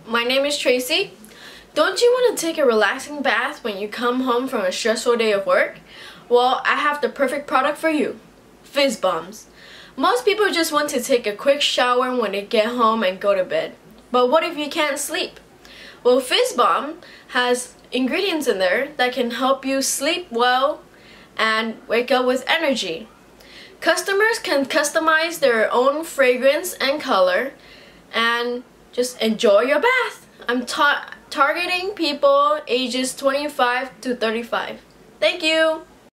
my name is Tracy. Don't you want to take a relaxing bath when you come home from a stressful day of work? Well, I have the perfect product for you. Fizz bombs. Most people just want to take a quick shower when they get home and go to bed. But what if you can't sleep? Well, Fizz bomb has ingredients in there that can help you sleep well and wake up with energy. Customers can customize their own fragrance and color and just enjoy your bath. I'm targeting people ages 25 to 35. Thank you.